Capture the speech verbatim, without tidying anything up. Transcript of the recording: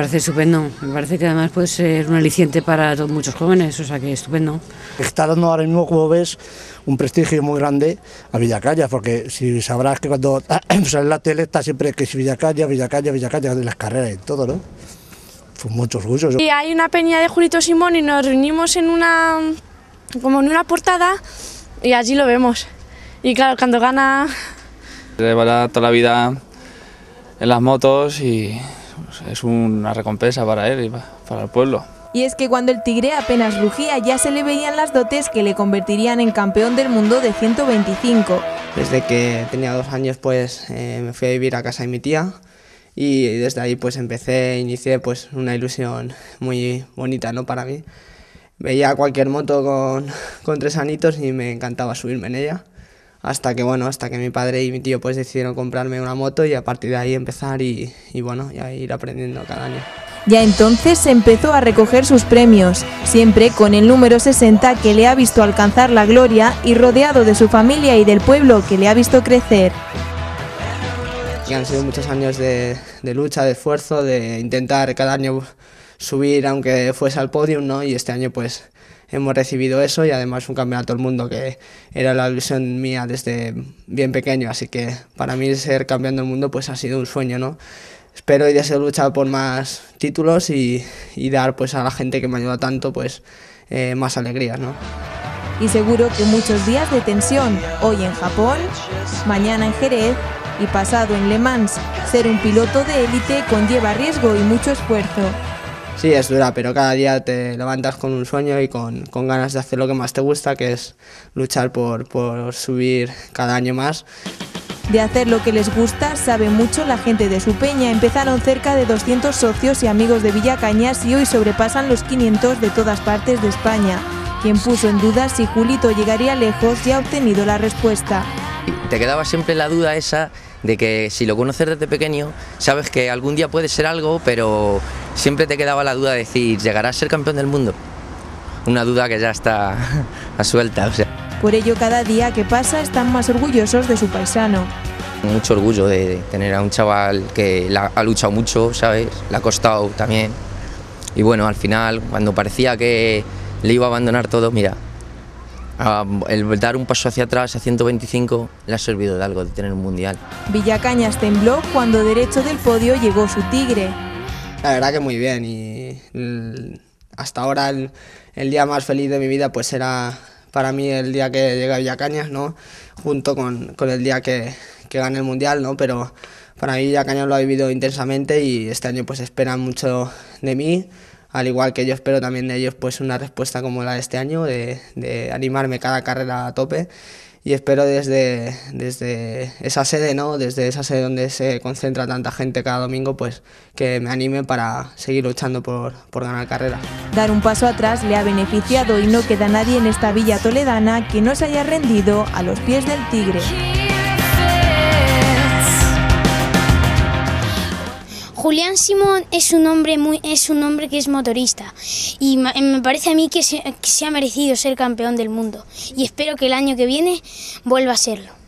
parece estupendo, me parece que además puede ser un aliciente para todos, muchos jóvenes, o sea que estupendo. Está dando ahora mismo, como ves, un prestigio muy grande a Villacaya, porque si sabrás que cuando sale en la tele está siempre que es Villacaya, Villacaya, Villacaya, de las carreras y todo, ¿no? Fue muchos orgullos. Y hay una peña de Julito Simón y nos reunimos en una, como en una portada y allí lo vemos. Y claro, cuando gana... Llevará toda la vida en las motos y es una recompensa para él y para el pueblo. Y es que cuando el Tigre apenas rugía ya se le veían las dotes que le convertirían en campeón del mundo de ciento veinticinco. Desde que tenía dos años pues eh, me fui a vivir a casa de mi tía y desde ahí pues empecé, inicié pues una ilusión muy bonita, ¿no?, para mí. Veía cualquier moto con, con tres anitos y me encantaba subirme en ella. Hasta que bueno, hasta que mi padre y mi tío pues decidieron comprarme una moto y a partir de ahí empezar y, y bueno, y a ir aprendiendo cada año. Ya entonces empezó a recoger sus premios, siempre con el número sesenta que le ha visto alcanzar la gloria y rodeado de su familia y del pueblo que le ha visto crecer. Y han sido muchos años de, de lucha, de esfuerzo, de intentar cada año subir aunque fuese al podio, ¿no? Y este año pues hemos recibido eso y además un campeonato del mundo que era la ilusión mía desde bien pequeño, así que para mí ser campeón del mundo pues ha sido un sueño, ¿no? Espero y deseo luchar por más títulos y, y dar pues a la gente que me ayuda tanto pues eh, más alegrías, ¿no? Y seguro que muchos días de tensión, hoy en Japón, mañana en Jerez y pasado en Le Mans. Ser un piloto de élite conlleva riesgo y mucho esfuerzo. Sí, es dura, pero cada día te levantas con un sueño y con, con ganas de hacer lo que más te gusta, que es luchar por, por subir cada año más. De hacer lo que les gusta sabe mucho la gente de su peña. Empezaron cerca de doscientos socios y amigos de Villacañas y hoy sobrepasan los quinientos de todas partes de España. Quien puso en duda si Julito llegaría lejos ya ha obtenido la respuesta. Te quedaba siempre la duda esa de que si lo conoces desde pequeño, sabes que algún día puede ser algo, pero siempre te quedaba la duda de decir, ¿llegará a ser campeón del mundo? Una duda que ya está a suelta, o sea. Por ello, cada día que pasa están más orgullosos de su paisano. Mucho orgullo de tener a un chaval que la, ha luchado mucho, ¿sabes? Le ha costado también. Y bueno, al final, cuando parecía que le iba a abandonar todo, mira, el dar un paso hacia atrás a ciento veinticinco le ha servido de algo, de tener un mundial. Villacañas tembló cuando derecho del podio llegó su Tigre. La verdad que muy bien y el, hasta ahora el, el día más feliz de mi vida pues era para mí el día que llegué a Villacañas, ¿no? Junto con, con el día que, que gané el mundial, ¿no? Pero para mí Villacañas lo ha vivido intensamente y este año pues esperan mucho de mí. Al igual que yo espero también de ellos pues una respuesta como la de este año, de, de animarme cada carrera a tope y espero desde, desde esa sede, ¿no? Desde esa sede donde se concentra tanta gente cada domingo, pues que me anime para seguir luchando por, por ganar carreras. Dar un paso atrás le ha beneficiado y no queda nadie en esta villa toledana que no se haya rendido a los pies del Tigre. Julián Simón es un hombre muy, es un hombre que es motorista y me parece a mí que se, que se ha merecido ser campeón del mundo y espero que el año que viene vuelva a serlo.